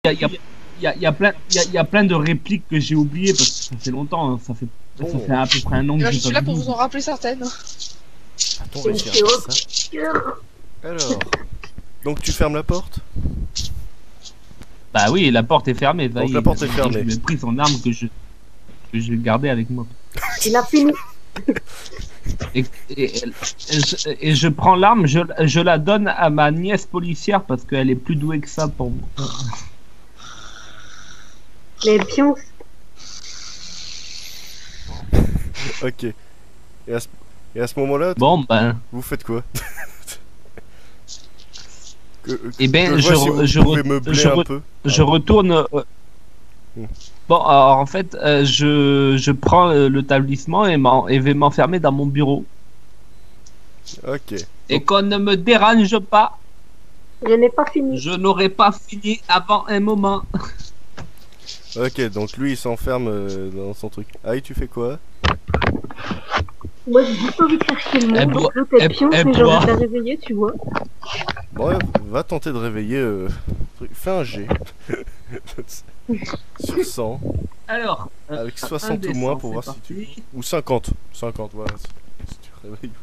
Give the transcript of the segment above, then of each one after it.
y a plein de répliques que j'ai oubliées parce que ça fait longtemps, hein, ça fait à peu près un an que Je j'ai suis pas là vu. pour vous en rappeler certaines. A-t-on réussi à faire ça? Alors, donc tu fermes la porte? Bah oui, la porte est fermée. Ça Donc y la porte est fermée. Je lui ai pris son arme que je gardais avec moi. Il a fini. Et je prends l'arme, je la donne à ma nièce policière parce qu'elle est plus douée que ça pour moi. Les pions. Ok. Et à ce moment-là, Bon, ben. vous faites quoi? Eh ben, je retourne. Bon, alors, en fait, je prends l'établissement et vais m'enfermer dans mon bureau. Ok. Et qu'on ne me dérange pas. Je n'ai pas fini. Je n'aurai pas fini avant un moment. Ok, donc lui il s'enferme dans son truc. Aïe, tu fais quoi? Moi, j'ai juste envie de faire chier le monde. Donc là, t'es pion, mais j'ai envie de la réveiller, tu vois. Bon, va tenter de réveiller. Fais un G. Sur 100. Alors. Avec 60 ou moins pour voir si tu. Ou 50. 50, voilà. Si tu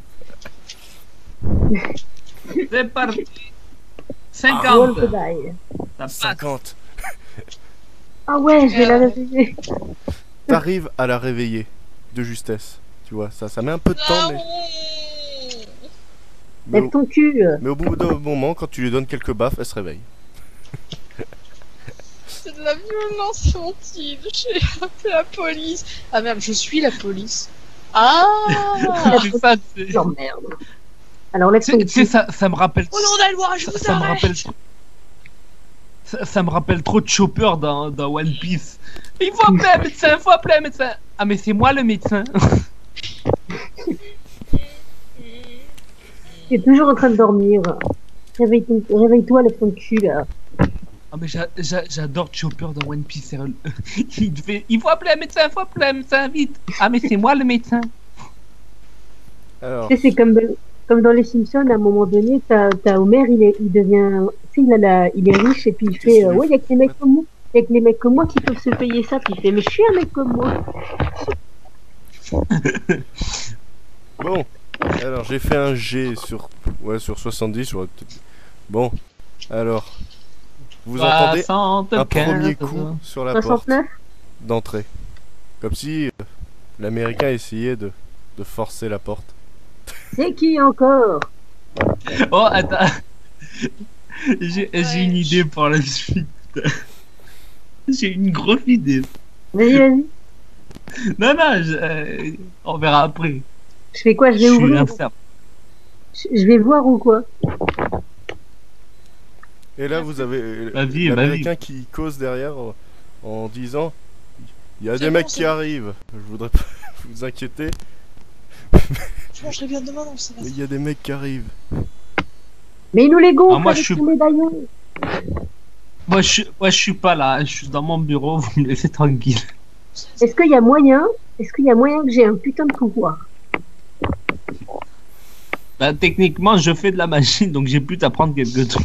réveilles. C'est parti. 50. 50. Ah ouais, je vais la réveiller. T'arrives à la réveiller de justesse. Tu vois, ça met un peu de temps, mais. Lève ton cul. Mais au bout d'un moment, quand tu lui donnes quelques baffes, elle se réveille. C'est de la violence infantile. J'ai appelé la police. Ah merde, je suis la police. Ah C'est ça, oh merde. Alors lève ton cul. Ça me rappelle. Oh non, la loi, je vous arrête. Ça me rappelle trop de Chopper dans One Piece. Il faut appeler un médecin, il faut appeler un médecin. Ah mais c'est moi le médecin. Tu es toujours en train de dormir. Réveille-toi, lève ton cul là. Ah mais j'adore Chopper dans One Piece. Il faut appeler un médecin, il faut appeler un médecin vite. Ah mais c'est moi le médecin. Alors. Tu sais, c'est comme dans les Simpsons, à un moment donné, t'as Homer, il devient, il est riche et puis il fait, ouais, il y a que les mecs comme moi, il y a que les mecs comme moi qui peuvent se payer ça, puis il fait, mais je suis un mec comme moi. Bon, alors j'ai fait un G sur 70. Bon, alors vous entendez un premier coup sur la 69 porte d'entrée, comme si l'Américain essayait de forcer la porte. C'est qui encore? Oh attends, j'ai une idée pour la suite. J'ai une grosse idée. Vas-y. Non, on verra après. Je fais quoi? Je vais ouvrir. Je vais voir ou quoi? Et là, vous avez l'Américain qui cause derrière en disant il y a des mecs qui arrivent. Je voudrais pas vous inquiéter. Je mangerai bien demain, non, ça va. Mais il y a des mecs qui arrivent. Mais il nous les gonfle moi, avec son médaillon. Moi, je suis pas là. Je suis dans mon bureau. Vous me laissez tranquille. Est-ce qu'il y a moyen que j'ai un putain de pouvoir? Bah, techniquement, je fais de la machine, donc j'ai pu t'apprendre quelque chose.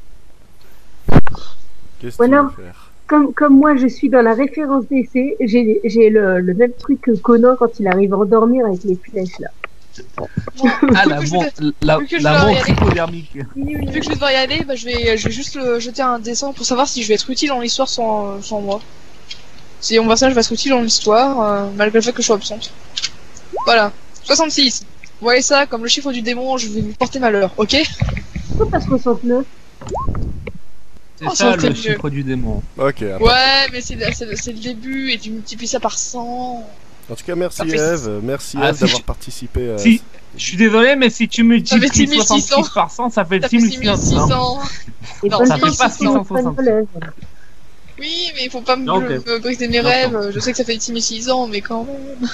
Qu'est-ce que tu veux faire? Comme moi, je suis dans la référence d'essai, j'ai le même truc que Conan quand il arrive à endormir avec les flèches là. Ah, la montre hypodermique. Vu que je vais devoir y aller, bah, je vais juste jeter un dessin pour savoir si je vais être utile dans l'histoire sans moi. Si mon personnage va être utile dans l'histoire, malgré le fait que je sois absente. Voilà. 66. Vous voyez ça, comme le chiffre du démon, je vais vous porter malheur, ok? Pourquoi pas 69? C'est ça le chiffre du démon. Ok. Ouais, mais c'est le début et tu multiplies ça par 100. En tout cas, merci Eve. Merci Eve d'avoir participé à... Si, je suis désolé, mais si tu multiplies 66 par 100, ça fait 6600. Non, ça fait pas 660. Oui, mais il faut pas me briser mes rêves. Je sais que ça fait 6600, mais quand même.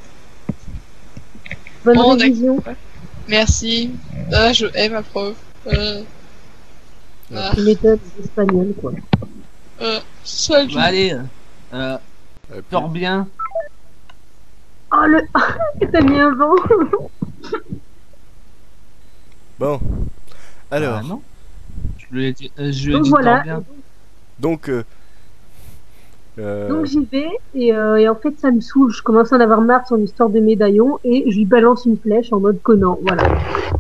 Bonne révision. Merci. Ah, je aime ma prof. Une méthode espagnole, quoi. Salut. Bah, allez, dors bien. Oh, t'as mis un vent. Bon. Alors. Non. Je lui ai dit donc voilà. Donc, Donc j'y vais et en fait ça me saoule. Je commence à en avoir marre de son histoire de médaillon et je lui balance une flèche en mode Conan. Voilà.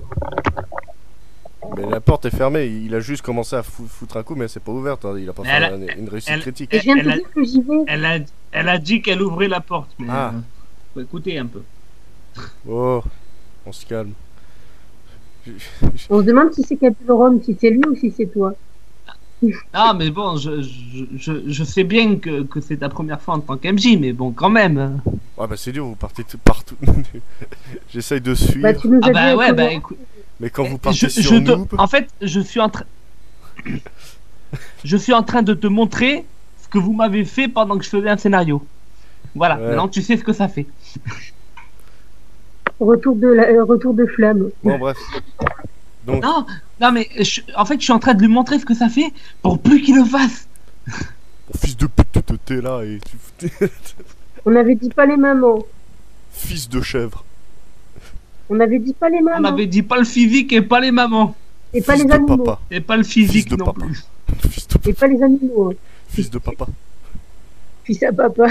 Mais la porte est fermée, il a juste commencé à foutre un coup, mais c'est pas ouverte, hein. Il a pas fait une réussite critique. Et je viens de te dire que j'y vais. Elle a dit qu'elle ouvrait la porte, mais Ah. faut écouter un peu. Oh, on se calme. On se demande si c'est Capulorome, si c'est lui ou si c'est toi. Ah, mais bon, je sais bien que c'est ta première fois en tant qu'MJ, mais bon, quand même. Ouais, bah c'est dur, vous partez partout. J'essaye de suivre. Bah, tu nous as Ah bah dit ouais, comment- bah écoute. Mais quand vous partez sur Noob... En fait, je suis en train de te montrer ce que vous m'avez fait pendant que je faisais un scénario. Voilà, Ouais. maintenant tu sais ce que ça fait. retour de flamme. Bon, bref. Donc, Non, mais en fait, je suis en train de lui montrer ce que ça fait pour plus qu'il le fasse. mon fils de pute, t'es là et tu... On avait dit pas les mamans. Fils de chèvre. On avait dit pas les On mamans. avait dit pas le physique et pas les mamans. Et pas Fils les de animaux. papa. Et pas le Fils physique de non papa. plus. Fils de Et pas les animaux. Hein. Fils de papa. Fils à papa.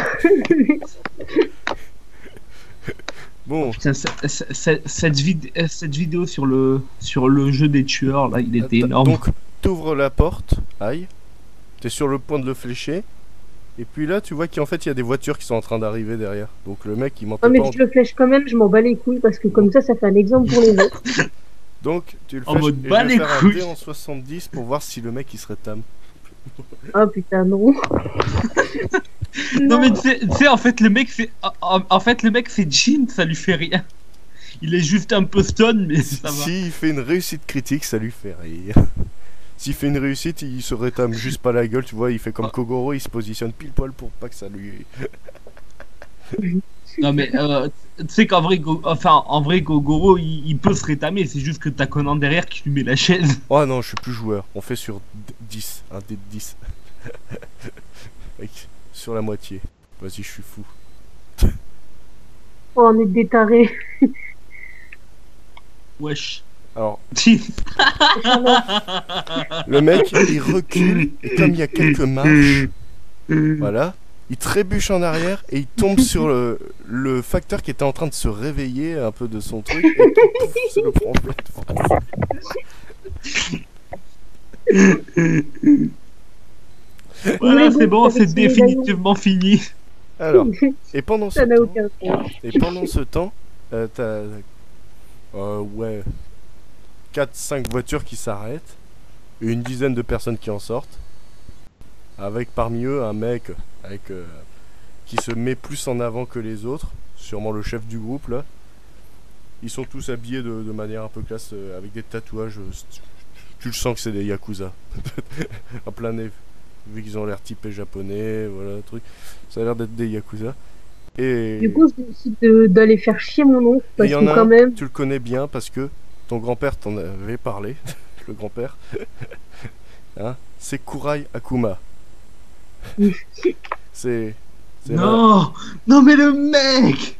Bon, Putain, cette vidéo sur le jeu des tueurs, là, il était énorme. donc, t'ouvres la porte, aïe. T'es sur le point de le flécher. Et puis là, tu vois qu'en fait, il y a des voitures qui sont en train d'arriver derrière. Donc le mec, il m'entend Non mais pas. je le flèche quand même, je m'en bats les couilles parce que comme ça fait un exemple pour les autres. Donc, tu le En flèches mode et je bas vais les faire un couilles. dé en 70 pour voir si le mec, il serait tam. Ah putain non. Non mais tu sais, en fait le mec c'est Jean, ça lui fait rien. Il est juste un peu stone, mais ça va. S'il fait une réussite critique, ça lui fait rire. S'il fait une réussite, il se rétame juste pas la gueule, tu vois, il fait comme Kogoro, il se positionne pile poil pour pas que ça lui... Non mais tu sais qu'en vrai, en vrai Gogoro il peut se rétamer, c'est juste que t'as Conan derrière qui lui met la chaise. Oh non, je suis plus joueur, on fait sur 10, un dé de 10. Mec, sur la moitié. Vas-y, je suis fou. Oh, on est des tarés. Wesh. Alors, le mec, il recule, et comme il y a quelques marches, voilà, il trébuche en arrière, et il tombe sur le facteur qui était en train de se réveiller un peu de son truc, et pouf, ça le prend en plein. Voilà, c'est bon, c'est définitivement fini. Alors, et pendant ce Ça n'a temps, aucun sens. t'as ouais, 4-5 voitures qui s'arrêtent, et une dizaine de personnes qui en sortent, avec parmi eux un mec qui se met plus en avant que les autres, sûrement le chef du groupe là. Ils sont tous habillés de manière un peu classe, avec des tatouages, tu le sens que c'est des Yakuza, en plein nez, vu qu'ils ont l'air typés japonais, voilà, truc, ça a l'air d'être des Yakuza. Et Du coup, je décide d'aller faire chier mon oncle et parce y en que a quand un, même. tu le connais bien parce que ton grand-père t'en avait parlé, le grand-père, hein, c'est Kurai Akuma. c'est Non, non mais le mec,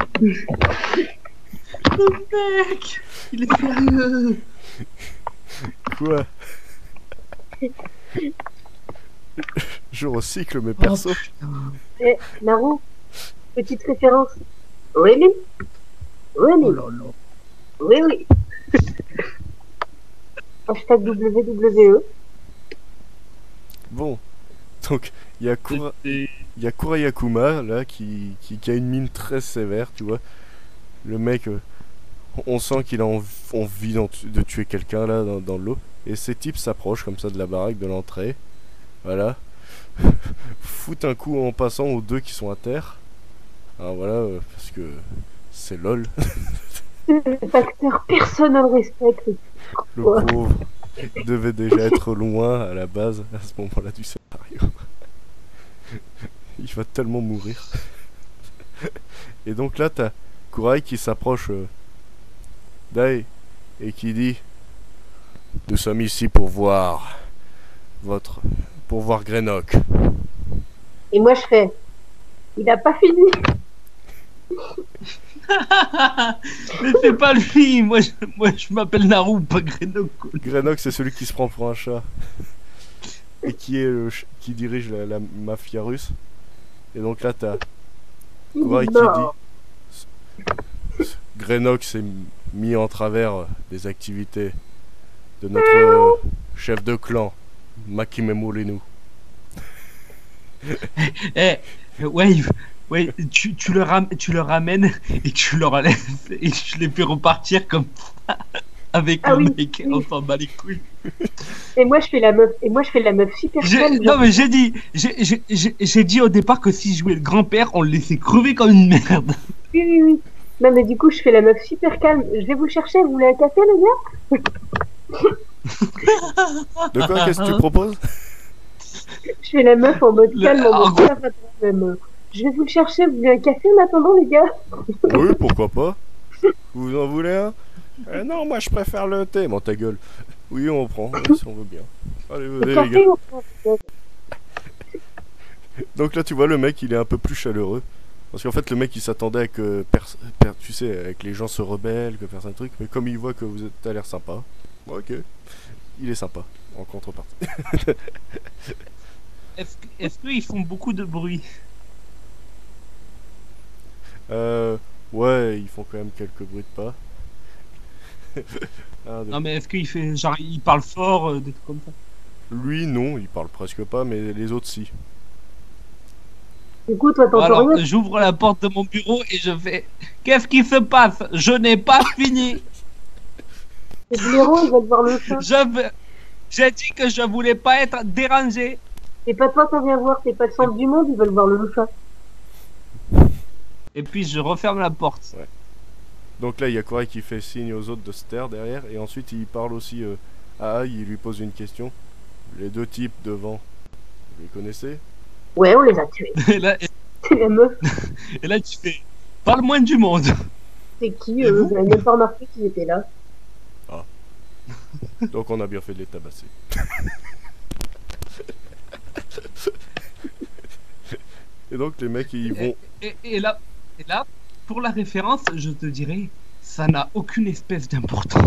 il est sérieux. Quoi? Je recycle mes persos. Eh, Naru, petite référence. Really? Really? Oh là là. Oui. Hashtag WWE. Bon, donc il y a Kurai Akuma là qui a une mine très sévère, tu vois. Le mec, on sent qu'il a envie de tuer quelqu'un là dans l'eau. Et ces types s'approchent comme ça de la baraque de l'entrée. Voilà. Foutent un coup en passant aux deux qui sont à terre. Alors voilà, parce que c'est LOL. Le facteur, personne ne le respecte. Le pauvre devait déjà être loin à la base, à ce moment-là du scénario. Il va tellement mourir. Et donc là, t'as Kurai qui s'approche d'Ai et qui dit: nous sommes ici pour voir Greenock. Et moi, je fais. Il a pas fini. Mais c'est pas lui, moi je m'appelle Naru, pas Greenock. Greenock, c'est celui qui se prend pour un chat et qui dirige la mafia russe. Et donc là, t'as Il est Kourai qui mort. dit Grenox s'est mis en travers des activités de notre chef de clan, Makimemolenu. Eh, Wave, ouais, tu le ramènes et tu leur laisses et tu les fais repartir comme ça avec Ah le oui, mec. oui. On s'en bat les couilles. Et moi, je fais la meuf. Et moi, je fais la meuf super calme. Non mais j'ai dit au départ que si je jouais le grand-père, on le laissait crever comme une merde. Oui, oui, oui. Non, mais du coup, je fais la meuf super calme. Je vais vous chercher. Vous voulez un café, les gars? De quoi, qu'est-ce que tu proposes? Je fais la meuf en mode calme, en en mode gros- ça va même. Je vais vous le chercher. Vous voulez un café en attendant, les gars? Oui, pourquoi pas. Vous en voulez un? Non, moi je préfère le thé. Bon, ta gueule. Oui, on prend, si on veut bien. Allez, Le venez les café gars. ou Donc là, tu vois, le mec, il est un peu plus chaleureux. Parce qu'en fait, le mec, il s'attendait à que, tu sais, avec les gens se rebellent, que personne truc. Mais comme il voit que vous êtes, t'as l'air sympa, bon, ok, il est sympa en contrepartie. Est-ce qu'ils font beaucoup de bruit? Ouais, ils font quand même quelques bruits de pas. Un, deux. Non mais est-ce qu'il fait genre il parle fort, des trucs comme ça? Lui, non, il parle presque pas, mais les autres, si. Du coup, toi, Bon, t'entends alors rien. j'ouvre la porte de mon bureau et je fais qu'est-ce qui se passe? Je n'ai pas fini. Les blaireaux, ils veulent voir le chat. J'ai dit que je voulais pas être dérangé. C'est pas toi qu'on vient voir. C'est pas le centre du monde. Ils veulent voir le chat. Et puis je referme la porte. Donc là, il y a Corey qui fait signe aux autres de se taire derrière. Et ensuite, il parle aussi à Ai, il lui pose une question. Les deux types devant, vous les connaissez? Ouais, on les a tués. Et là, C'est la meuf. et là tu fais parle moins du monde. C'est qui Et vous J'avais même pas remarqué qu'ils étaient là. Donc on a bien fait de les tabasser. Et donc les mecs, ils vont... Et là, pour la référence, je te dirais, ça n'a aucune espèce d'importance.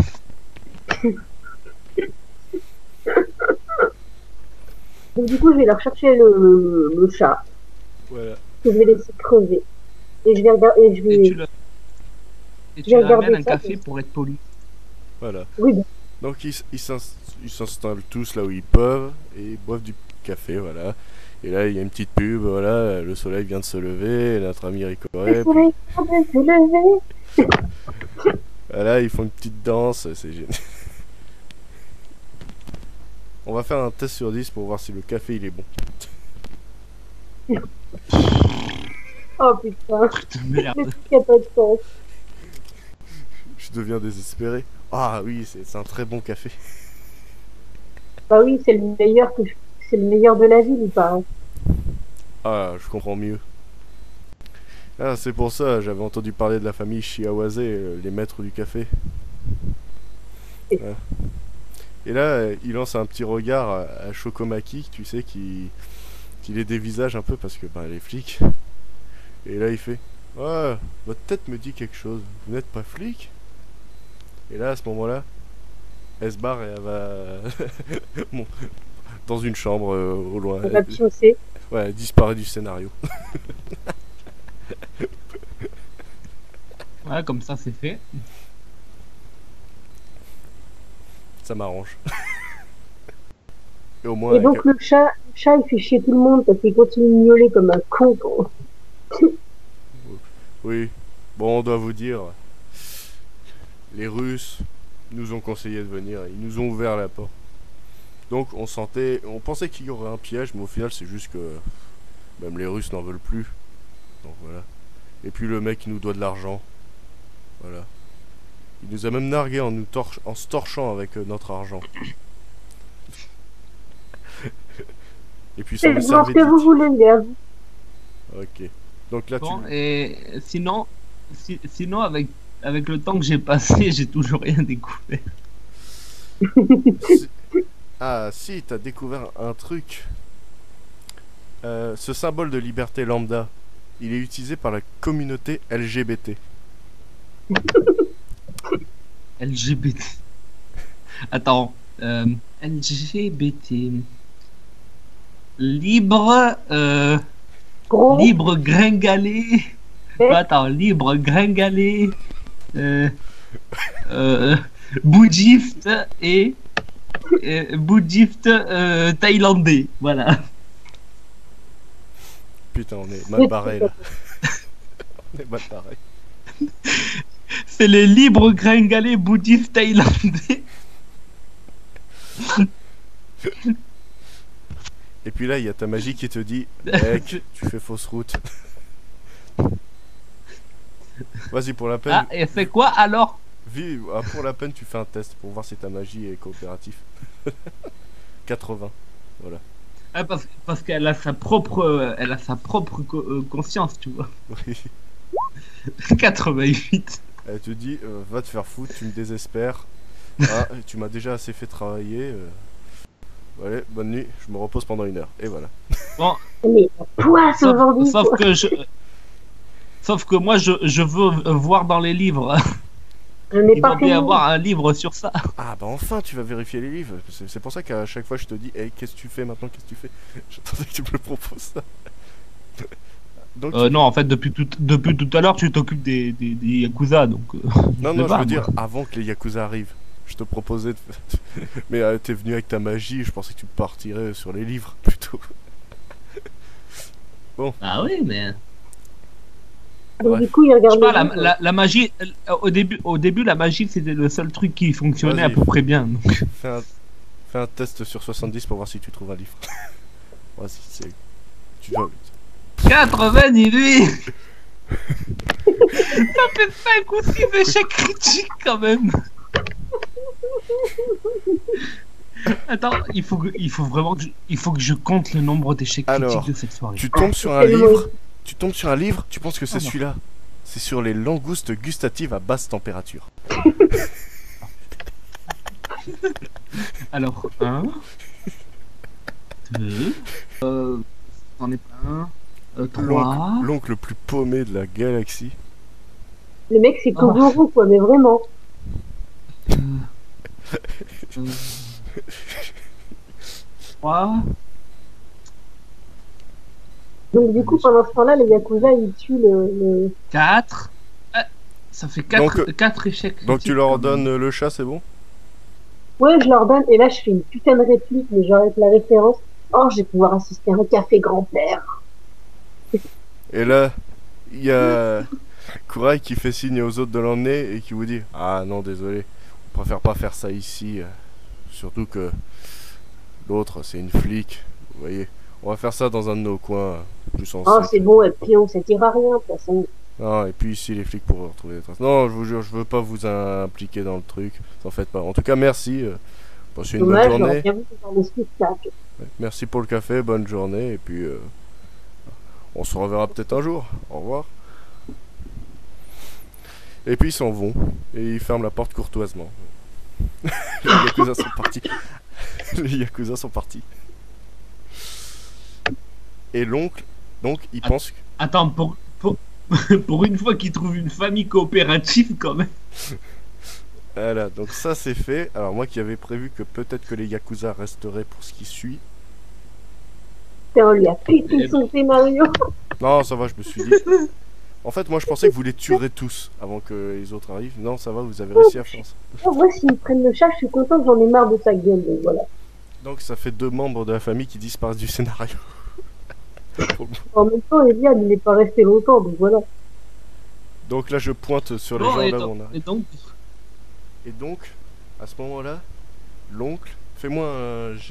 Donc, du coup, je vais leur chercher le chat. Voilà. Que je vais laisser crever. Et je vais regarder. Et je Et vais. tu, le, et tu J'ai lui regardé ramènes un ça, café pour être poli. Voilà. Oui, bon. Donc ils s'installent tous là où ils peuvent et ils boivent du café, voilà. Et là il y a une petite pub, voilà, le soleil vient de se lever, notre ami Ricoré, Le soleil vient de se lever. voilà, ils font une petite danse, c'est génial. On va faire un test sur 10 pour voir si le café il est bon. Oh putain. Putain, merde. Le truc a pas de sens. Je deviens désespéré. Ah oui, c'est un très bon café. Bah oui, c'est le meilleur c'est le meilleur de la ville, il paraît. Ah, je comprends mieux. Ah, c'est pour ça, j'avais entendu parler de la famille Shiawase, les maîtres du café. Ouais. Et là, il lance un petit regard à Shokomaki, tu sais, qui les dévisage un peu parce que les flics. Et là, il fait ah, votre tête me dit quelque chose. Vous n'êtes pas flic? Et là, à ce moment-là, elle se barre et elle va bon, dans une chambre au loin. On va pioncer. Ouais, elle disparaît du scénario. Ouais, comme ça c'est fait. Ça m'arrange. Et au moins, Et donc le chat, il fait chier tout le monde parce qu'il continue de miauler comme un con. Quoi. oui. Bon, on doit vous dire, les Russes nous ont conseillé de venir, ils nous ont ouvert la porte. Donc on pensait qu'il y aurait un piège, mais au final c'est juste que même les Russes n'en veulent plus. Donc voilà. Et puis le mec il nous doit de l'argent. Voilà. Il nous a même nargué en se torchant avec notre argent. Et puis ça C'est me ce servait que vous voulez, gars. Ok. Donc là Bon, tu... et sinon, sinon avec le temps que j'ai passé, j'ai toujours rien découvert. Ah si, t'as découvert un truc. Ce symbole de liberté lambda, il est utilisé par la communauté LGBT. LGBT. Attends, LGBT. Libre. Gros. libre gringalet. Eh. Attends, libre gringalet. Euh, bouddhiste et bouddhiste thaïlandais. Voilà. Putain, on est mal barré là. On est mal barré. C'est le libre gringalet bouddhiste thaïlandais. Et puis là, il y a ta magie qui te dit, mec, tu fais fausse route. Vas-y, pour la peine. Ah, et c'est quoi alors? Pour la peine, tu fais un test pour voir si ta magie est coopérative. 80. Voilà. Ah, parce qu'elle a sa propre, conscience, tu vois. Oui. 88. Elle te dit, va te faire foutre, tu me désespères. Ah, tu m'as déjà assez fait travailler. Allez, bonne nuit, je me repose pendant 1 heure. Et voilà. Bon, Mais poisse aujourd'hui. sauf que moi, je veux voir dans les livres. On n'est Il pas va bien y fini. avoir un livre sur ça. Ah bah enfin, tu vas vérifier les livres. C'est pour ça qu'à chaque fois, je te dis, hey, qu'est-ce que tu fais maintenant? Qu'est-ce que tu fais? J'attendais que tu me le proposes ça. Donc, Non, en fait, depuis tout à l'heure, tu t'occupes des Yakuza, donc... non, je non, je sais veux pas, dire, moi. avant que les Yakuza arrivent. Je te proposais de... Mais t'es venu avec ta magie, je pensais que tu partirais sur les livres, plutôt. Ah oui, mais... Donc, Ouais. du coup, il Je regarde. sais pas, le livre. la magie... au début, la magie, c'était le seul truc qui fonctionnait à Vas-y. peu près bien. Donc... Fais un test sur 70 pour voir si tu trouves un livre. Vas-y, c'est... Tu dois... 98. Ça fait 5 ou 6 échecs critiques, quand même. Attends, il faut vraiment que je compte le nombre d'échecs Alors, critiques de cette soirée. Tu tombes sur un c'est le livre, tu tombes sur un livre, tu penses que c'est Ah, non. celui-là. C'est sur les langoustes gustatives à basse température. Alors, 1, 2, j'en ai pas un, 3, L'oncle le plus paumé de la galaxie. Le mec, c'est Ah. Kogoro, quoi, mais vraiment. 3, Donc, du coup, pendant ce temps-là, les Yakuza, ils tuent le... 4. Ça fait 4, Donc, 4 échecs Donc tu critiques, leur quand même. donnes le chat, c'est bon? Ouais, je leur donne, et là, je fais une putain de réplique, mais j'arrête la référence. Oh, je vais pouvoir assister à un café grand-père. Et là, il y a Kurai qui fait signe aux autres de l'emmener et qui vous dit, ah non, désolé, on préfère pas faire ça ici. Surtout que l'autre, c'est une flic. Vous voyez, on va faire ça dans un de nos coins, plus en Oh, sec. c'est bon, et puis on s'attire à rien, de toute façon. Non, et puis ici, les flics pourraient retrouver des traces. Non, je vous jure, je veux pas vous impliquer dans le truc. T'en faites pas. En tout cas, merci. Passez une bonne Dommage, j'aurais journée. bien voulu faire le spectacle. Ouais, merci pour le café, bonne journée. Et puis, on se reverra peut-être un jour. Au revoir. Et puis, ils s'en vont. Et ils ferment la porte courtoisement. Les Yakuza sont partis. Les Yakuza sont partis. Et l'oncle, donc, il Ah. pense que... Attends, pour une fois qu'ils trouvent une famille coopérative, quand même. Voilà, donc ça c'est fait. Alors moi qui avais prévu que peut-être que les Yakuza resteraient pour ce qui suit. Putain, on lui a pété son scénario. Non, ça va, je me suis dit. En fait, moi je pensais que vous les tuerez tous avant que les autres arrivent. Non, ça va, vous avez réussi à faire ça. Oh, moi, s'ils prennent le chat, je suis content, j'en ai marre de sa gueule, donc voilà. Donc ça fait 2 membres de la famille qui disparaissent du scénario. En même temps, Eliane, il n'est pas resté longtemps, donc voilà. Donc là je pointe sur les Bon, gens et là où donc, on arrive. et donc, Et donc, à ce moment-là, l'oncle, fais-moi un jet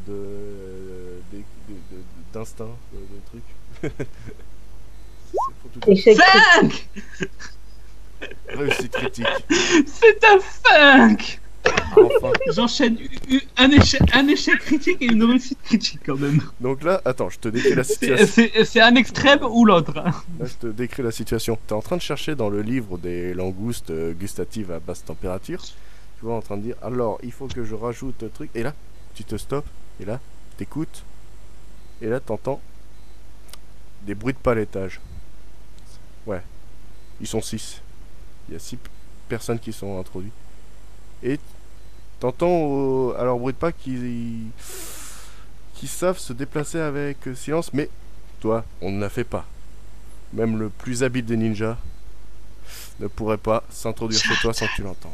d'instinct, de truc. C'est pour tout- Échec. 5. Réussite critique. C'est un 5. Enfin. J'enchaîne un échec critique et une réussite critique, quand même. Donc là, attends, je te décris la situation. C'est un extrême ou l'autre, hein. Là, je te décris la situation. Tu es en train de chercher dans le livre des langoustes gustatives à basse température. Tu vois, en train de dire, alors, il faut que je rajoute un truc. Et là, tu te stops. Et là, t'écoutes. Et là, t'entends des bruits de pas à l'étage. Ouais. Ils sont 6. Il y a 6 personnes qui sont introduites. Et t'entends à leur bruit de pas qui savent se déplacer avec silence, mais Toi, on ne la fait pas. Même le plus habile des ninjas ne pourrait pas s'introduire chez toi sans que tu l'entendes.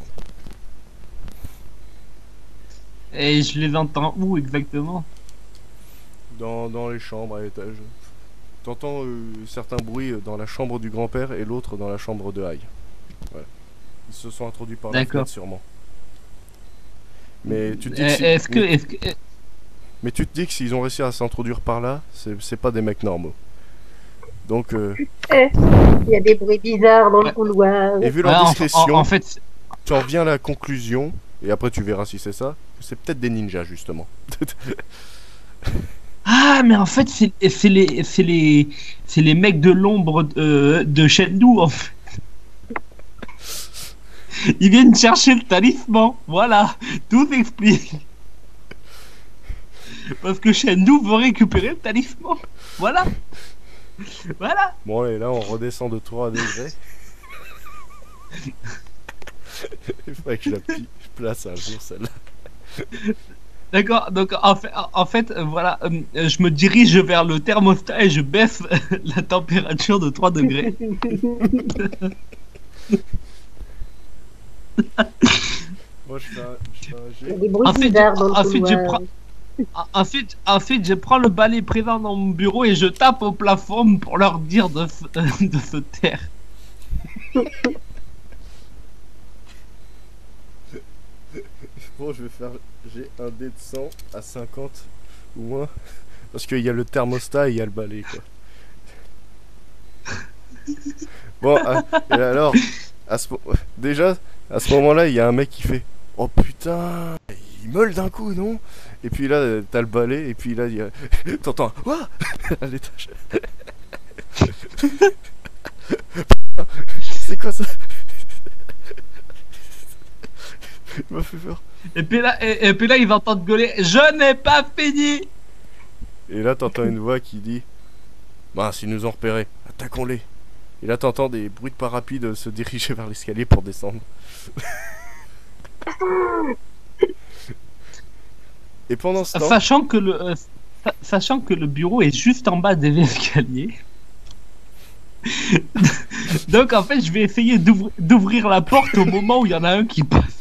Et je les entends où exactement? Dans les chambres à l'étage. T'entends certains bruits dans la chambre du grand-père et l'autre dans la chambre de Haï. Voilà. Ils se sont introduits par la D'accord. fenêtre sûrement. Mais tu te dis mais tu te dis que s'ils ont réussi à s'introduire par là, c'est pas des mecs normaux. Donc Il y a des bruits bizarres dans le couloir. et vu leur discrétion, En fait, tu en viens à la conclusion, et après tu verras si c'est ça, que c'est peut-être des ninjas justement. ah, mais en fait, c'est les mecs de l'ombre de Shenmue, en fait. Ils viennent chercher le talisman. Voilà, tout s'explique. Parce que Shenmue veut récupérer le talisman. Voilà. Voilà. Bon, et là on redescend de 3 degrés. Il faudrait que je la place un jour celle-là. D'accord, donc en fait voilà, je me dirige vers le thermostat et je baisse la température de 3 degrés. Moi je fais un Il y a jet. des bruits bizarres dans le couloir. Ensuite, je prends le balai présent dans mon bureau et je tape au plafond pour leur dire de se taire. Bon, je vais faire. J'ai un dé de 100 à 50 ou moins. Parce qu'il y a le thermostat et il y a le balai, quoi. Bon, et alors, déjà, à ce moment-là, il y a un mec qui fait oh putain, il meule d'un coup, non? Et puis là, t'as le balai, et puis là, il y a. T'entends ouah à l'étage. C'est quoi ça? Il m'a fait peur. Et puis là, ils entendent gueuler je n'ai pas fini. Et là, t'entends une voix qui dit bah, s'ils nous ont repérés, attaquons-les. Et là, t'entends des bruits de pas rapides se diriger vers l'escalier pour descendre. Et pendant ce temps, Sachant que le bureau est juste en bas des escaliers. Donc en fait, je vais essayer d'ouvrir la porte au moment où il y en a un qui passe.